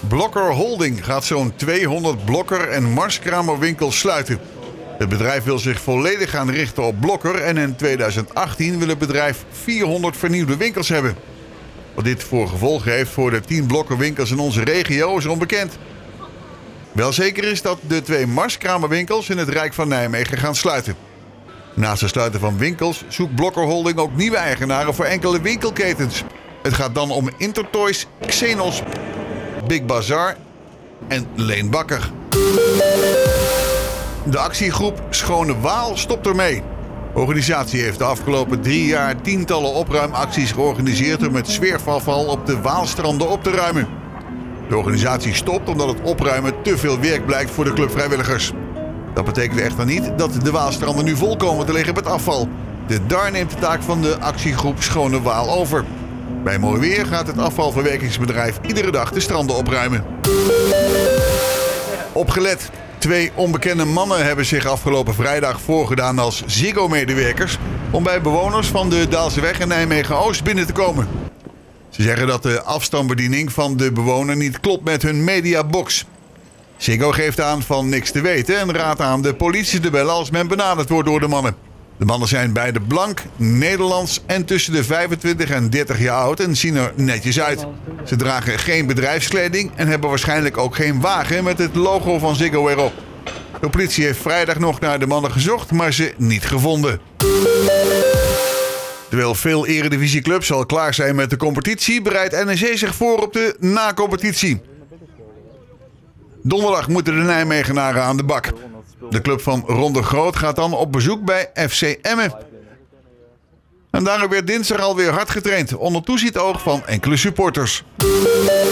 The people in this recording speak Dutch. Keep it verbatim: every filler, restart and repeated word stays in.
Blokker Holding gaat zo'n tweehonderd Blokker- en Marskramerwinkels sluiten. Het bedrijf wil zich volledig gaan richten op Blokker en in tweeduizend achttien wil het bedrijf vierhonderd vernieuwde winkels hebben. Wat dit voor gevolgen heeft voor de tien Blokkerwinkels in onze regio is onbekend. Wel zeker is dat de twee Marskramerwinkels in het Rijk van Nijmegen gaan sluiten. Naast het sluiten van winkels zoekt Blokker Holding ook nieuwe eigenaren voor enkele winkelketens. Het gaat dan om Intertoys, Xenos, Big Bazaar en Leen Bakker. De actiegroep Schone Waal stopt ermee. De organisatie heeft de afgelopen drie jaar tientallen opruimacties georganiseerd om het zwerfafval op de Waalstranden op te ruimen. De organisatie stopt omdat het opruimen te veel werk blijkt voor de clubvrijwilligers. Dat betekent echter niet dat de Waalstranden nu vol komen te liggen met afval. De D A R neemt de taak van de actiegroep Schone Waal over. Bij mooi weer gaat het afvalverwerkingsbedrijf iedere dag de stranden opruimen. Opgelet. Twee onbekende mannen hebben zich afgelopen vrijdag voorgedaan als Ziggo-medewerkers om bij bewoners van de Daalseweg in Nijmegen-Oost binnen te komen. Ze zeggen dat de afstandsbediening van de bewoner niet klopt met hun mediabox. Ziggo geeft aan van niks te weten en raadt aan de politie te bellen als men benaderd wordt door de mannen. De mannen zijn beide blank, Nederlands en tussen de vijfentwintig en dertig jaar oud en zien er netjes uit. Ze dragen geen bedrijfskleding en hebben waarschijnlijk ook geen wagen met het logo van Ziggo erop. De politie heeft vrijdag nog naar de mannen gezocht, maar ze niet gevonden. Terwijl veel eredivisieclubs al klaar zijn met de competitie, bereidt N E C zich voor op de na-competitie. Donderdag moeten de Nijmegenaren aan de bak. De club van Ron de Groot gaat dan op bezoek bij F C Emmen. En daarom werd dinsdag alweer hard getraind, onder toezicht oog van enkele supporters.